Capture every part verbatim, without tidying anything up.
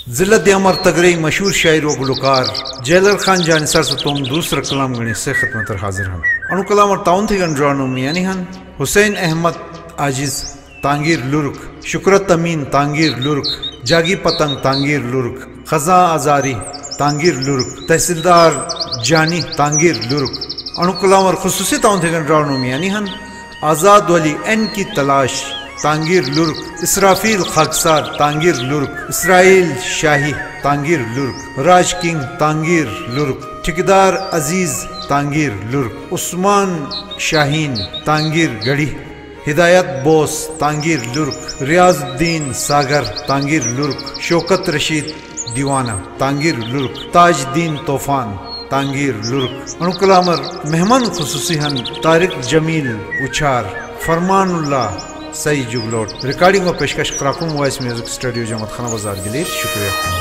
जिल्लत अमर तगरे मशहूर शायर व गुलकार जैलर खान जानिसर से तुम दूसरा कलाम गणी से खत्म तर हाजिर हम अनु कलाम और ताउन थे गंड्रानो मियानी हन हुसैन अहमद आजिज तांगीर लुर्क शुक्रत अमीन तांगीर लुर्क जागी पतंग तांगीर लुर्क खजा आजारी तांगीर लुर्क तहसीलदार जानी तांगीर लुर्क अनु कलाम और खुसूसी ताउन थे गंड्रानो मियानी हन आजाद वली एन की तलाश तांगीर लुर्क इसराफील खाकसार तांगीर लुर्क इसराइल शाही तांगीर लुर्क राज किंग तांगीर लुर्क ठेकेदार अजीज तांगीर लुर्क उस्मान शाहीन तांगीर गढ़ी हिदायत बोस तांगीर लुर्क रियाजुद्दीन सागर तांगीर लुर्क शौकत रशीद दीवाना तांगीर लुर्क ताजदीन तूफान तांगीर लुर्क अणुकलामर मेहमान खुसूसी हन तारिक जमील उछार फरमानुल्लाह सही जुगलोट रिकॉर्डिंग और पेशकश कराकुम वॉइस म्यूजिक स्टूडियो जमत खाना बाजार गिलीर शुक्रिया।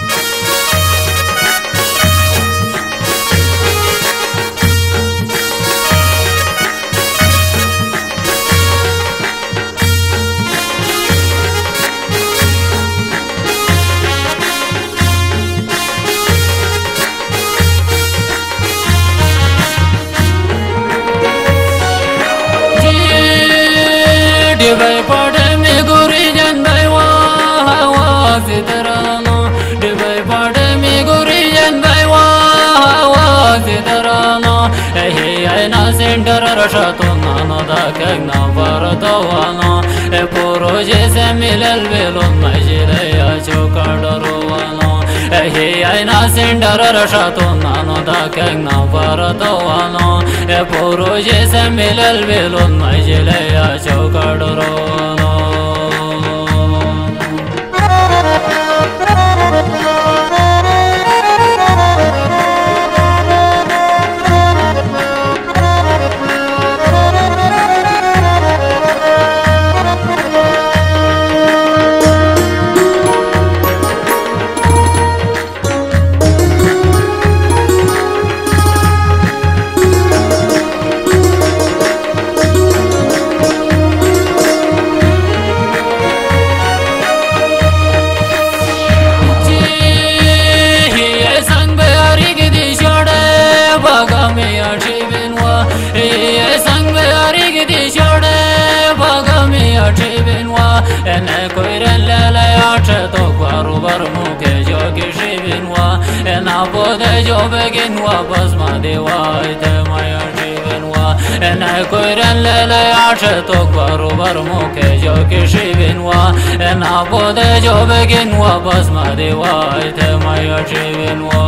डिबाई पाटे में गोरी जंदाई वाह वाह सितरानो डिबाई पाटे में गोरी जंदाई वाह वाह सितरानो हे आईना सेंटर रशातो नानो दा कगना बारतवानो ए पोरो जैसे मिलल बेलोन मजिले या चौकाडरवानो हे आईना सेंटर रशातो नानो दा कगना बारतवानो ए पोरो जैसे मिलल बेलोन मजिले या चौकाडरवानो एने कोइरन लेले आठे तो बारू बार मुके जोगी शिविनवा एना बोधे जो बेगिनवा बसमा देवा इते माया शिविनवा एने कोइरन लेले आठे तो बारू बार मुके जोगी शिविनवा एना बोधे जो बेगिनवा बसमा देवा इते माया शिविनवा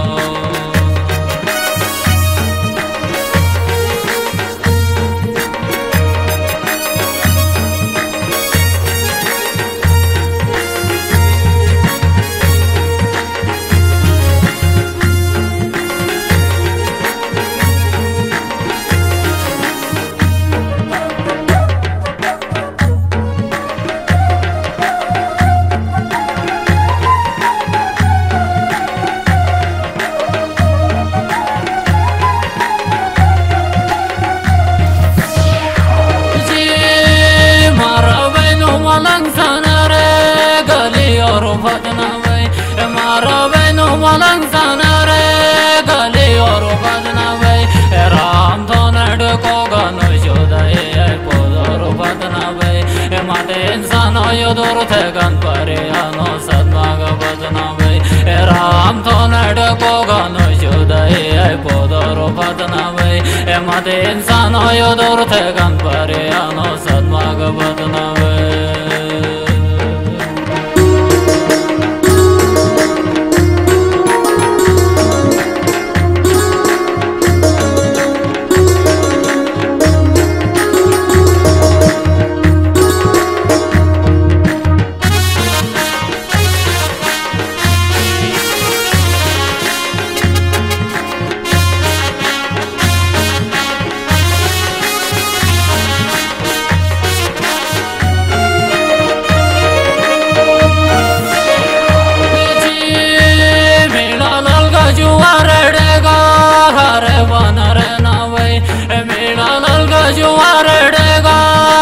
मारा बहनो मलंग सनरे गले और बदना भाई राम तो नड को गनो जोदाए पोदर बदना भाई माते इंसान यो दूर थे गन परे अनो सदमाग बदना भाई राम तो नड को गनो जोदाए पोदर बदना भाई माते इंसान यो दूर थे गन परे अनो सदमाग बदना भाई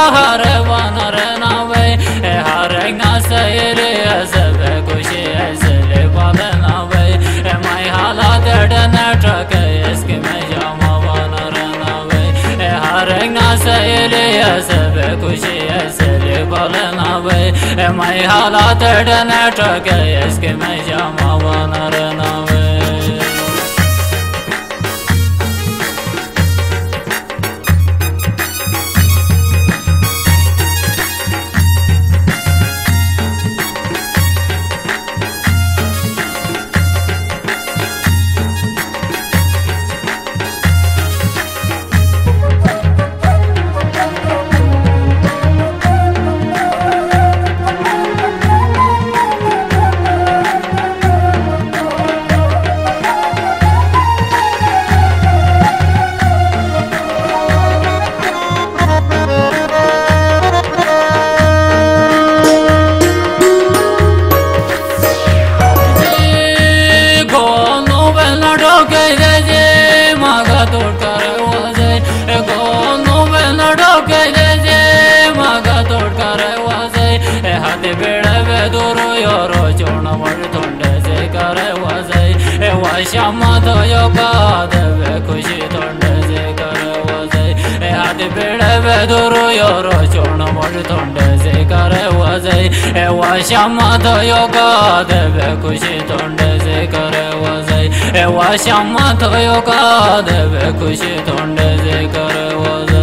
Hare ऐसे खुशी ऐसे बोलना भाई मैं हालात डने टके इसके मैं जमा बनरना भाई Shama to yoga deve kushi tonde se kare wazai e hadi pede veduru yoro chona mor tonde se kare wazai e wa shama to yoga deve kushi tonde se kare wazai e wa shama to yoga deve kushi tonde se kare wazai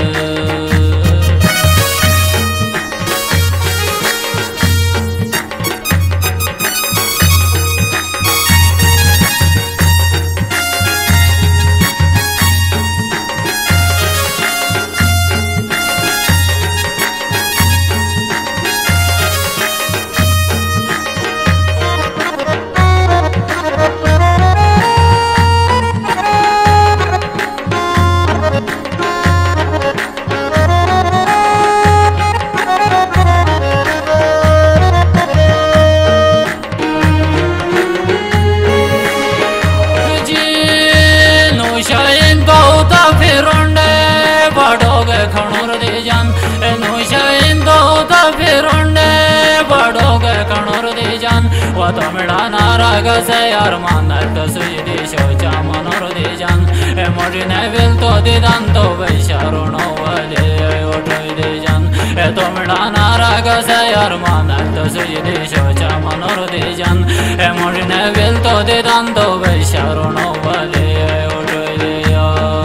Tomida naraga se armanar to sujdi shocha manor dejan e morine vil to didanto vaisharono vale otoi dejan e tomida naraga se armanar to sujdi shocha manor dejan e morine vil to didanto vaisharono vale otoi dejan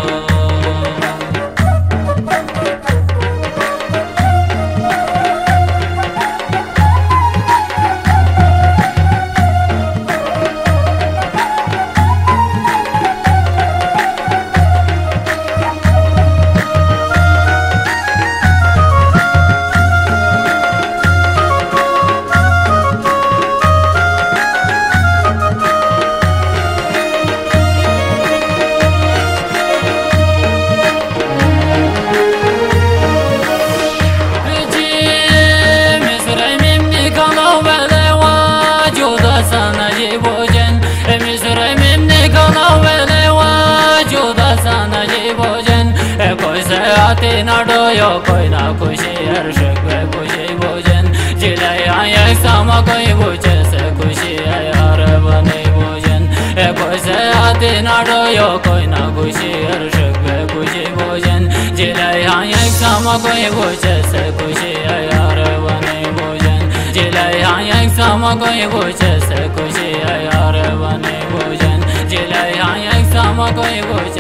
yo koi na kushi er shekwe kushi bojen jilai ayak sama koi buche se kushi ayar bane bojen e koi se ati nado yo koi na kushi er shekwe kushi bojen jilai ayak sama koi buche se kushi ayar bane bojen jilai ayak sama koi buche se kushi ayar bane bojen jilai ayak sama koi buche